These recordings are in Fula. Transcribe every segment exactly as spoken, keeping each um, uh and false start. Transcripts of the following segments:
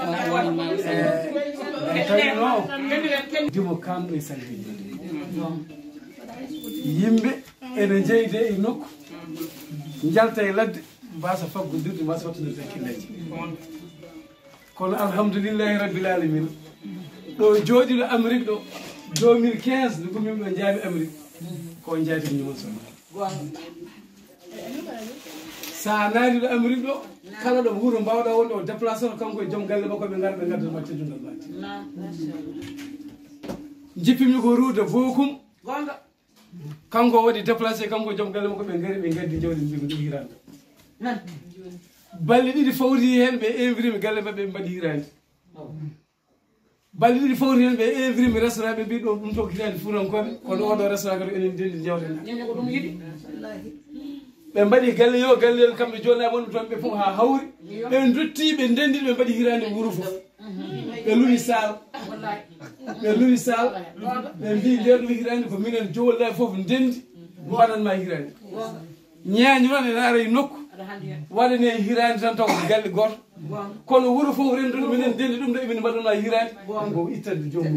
Dimo kamɗo e salminde yimɓe ene jeyde e nokku jalta e ladde mbasa faggodirde mbasa wattodirde killeji kono alhamdoulillahi rabbil alamina ɗo jooɗiɗo Amérique ɗo deux mille quinze nde gumimi ɗo jaami Amérique ko jaati ñumon son sa naari ɗo Amérique ɗo kala ɗo wuuro mbawɗa wonɗo o déplacé to kanko e joom galle makko ɓe gara ɓe gaddama teddungal mate jippimi ko ruude bokum kanko waɗi déplacé kanko joom galle makko ɓe gari ɓe gaddi jawdi mbi ko ɗum hirande balɗe ɗiɗi fawti hen ɓe invité mi galle mabɓe ɓe mbaɗi hirande balɗe ɗiɗi fawti hen ɓe invité mi restaurant ɓe mbi ɗo ɗum to ko hirande fuurankoɓe kono oɗo restaurant kadi enen dendi jawten ɓe mbaɗi galle yo gallel kamɓe jolnama wonɓe toon ɓe fof ha hawri ɓe dotti ɓe ndendiɗi ɓe mbaɗi hirande wuuro fof ɓe luwi sal ɓe luwi sal ɓe mbi nder ɗum hirande ko minen jowollaɓe fof ndendi mbaɗanma hirande ñañi noon ene ara e nokku waɗane hirande tan taw ko galle goto kono wuuro fof renduɗo minen ndendi ɗum ɗo emin mbaɗanma hirande ko ittande jomum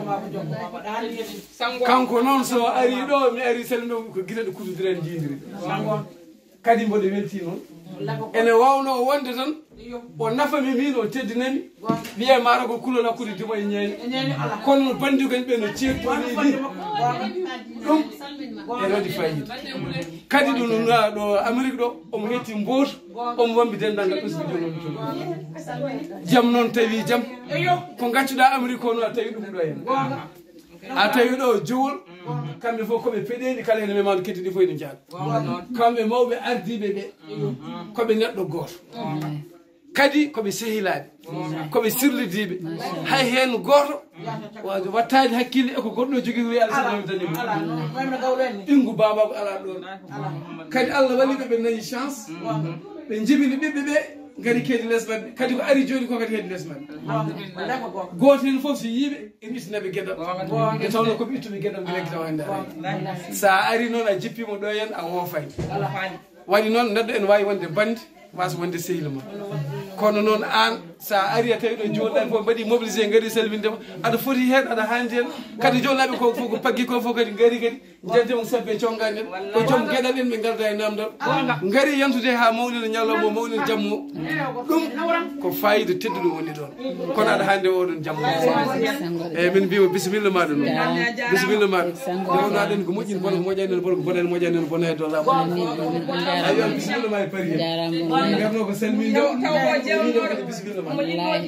kanko noon so ari ɗo mi ari salmi ɗo ko guiɗe ɗo kutodirani jindiri kadi mboɗo welti noon ene wawno wonde tan o nafami min o teddinami wiye mara ko kulol hakkude dimo e ñeeño kono bandigen ɓe no ceettoni ni ɗum ene waɗi fayida kadi ɗo ɗo Amérique ɗo omo hetti mbooto omo wambi dendagal ɓesgu jonoɗo toon jaam noon tawi jaam ko gaccuɗa Amérique ko noon a tawi ɗum ɗo hen a tawi ɗo jowol kamɓe fof koɓe peɗeli kala hene memano keddiɗi fof ene jaaɗa kamɓe mawɓe ardiɓe ɓe koɓe neɗɗo goto kadi koɓe sehilaɓe koɓe sirlidiɓe hay hen goto wattade hakkille eko goɗɗo jogui wi Allah salami dañi ɓingu babako ala ɗon kadi Allah walliɓe ɓe dañi chance ɓe jibini ɓiɓɓe ɓe gari keedi less mabɓe kadi ko ari joni ko kadi heedi less mabɓe goto hen foof so yiiɓe ene ittanaɓe gueɗal e tawno koɓe ittuɓe gueɗal ɓe lekki taw hande ara sa ari noon a jippima ɗo hen a woofay waɗi noon neɗɗo ene wawi wonde bande wasa wonde sehil ma kono noon an sa ari a tawi ɗo joɗɗaɓe fof mbaɗi mobilisé gari salmindema aɗa foti hen aɗa handi hen kadi joɗɗaɓe ko ko paggi ko fof kadi gari kadi jantemo sabbe congani en ko joom gueɗal en ɓe garda e namdal gari yantude ha mawnina ñalawma o mawnina jamma o ɗum ko fayida tedduɗo woni ɗon kono aɗa hande oɗon jamma eyyi min mbima bisimilla maɗa noon bisimilla maɗa nde aɗen ko moƴƴini bono ko moƴƴani en bono ko bonani moƴƴani en bona e dow lawol ayi on bisimilla ma e paari hen garno ko salminde o kadi bisimilla ma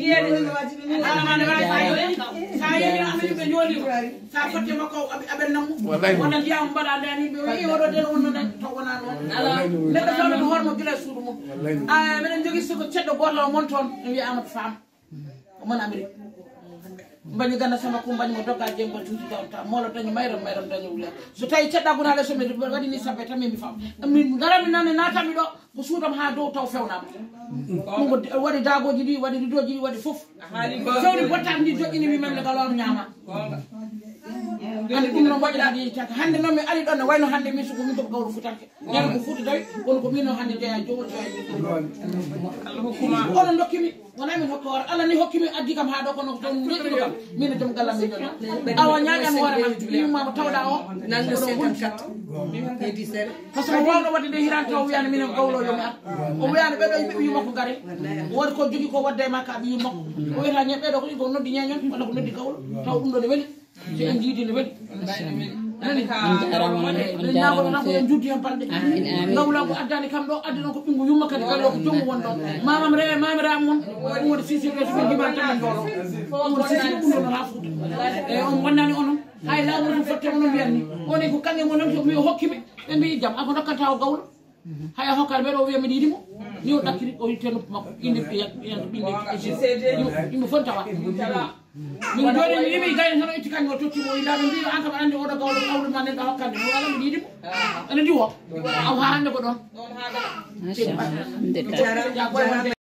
mbani ganda sama ko mbani mo dogga jembo tuti tawta molo dañi mayram mayram dañi wula so tawi cedda guna le so mi wadi ni sabbe tan mi fam mi garami nan natami do ko suudam ha dow taw fewnama mo wadi dagoji di wadi ridoji di wadi fof fewni botam di jogini mi memle galon nyama hande ɗum no waɗi ɗaɗi tan hande noon mi ari ɗon ne wayno hande min soko min to gawru futanke ñande ko fuuti tawi kono ko min o hande jeeya jowol jeeya onon dokkimi wona min hokka hoore Allah ni hokkimi addi kam ha ɗo kono to neɗɗino kam min e joom gallam mi joni awa ñaƴan hoore ma yimama tawɗa o nande cinquante-quatre par ce que wawno wadde nde hirande taw wiyani minen gawlo yomi ar o wiyani ɓeɗo yimɓe ɓe yumakko gare wodi ko jogui ko wadde makka ɓe yumakko o wiyata ñe ɓeɗo ko ɗi ko noddi ñeñon walla ko noddi gawlo taw ɗum ɗo ne weeli so en jiidi ne weeli nani juddi hen balɗe gawla ko addani kam ɗo addi ɗon ko ɓingu yumma kadi gallo ko jommu won ɗon mamam rewe mamiraam mon ɗum woni sisirɓe soɓe jimani tan ɓe jolo ɗum woni sisirɓe ɗum ɗon ha fuuta eyyi on wonnani onon hay lawol ɗum fottema no mbiyan ni oni ko kanƴe mo noon mi hokkimi ɓe mbi jaam ako dokkanta o gawlo hay a hokkata mbeɗo o wiya miɗa yiɗimo ni o ɗakkiri o yitte noppi makko inde ɓinde yimɓe fon tawa min joni mi yimi gayni tan o itti kañum o tottimo o yiɗaɓe mbi an kam andi oɗo gawlo awlu ma neɗɗo hokkande mi wala miɗa yiɗimo ene diwo aw ha hande ko ɗon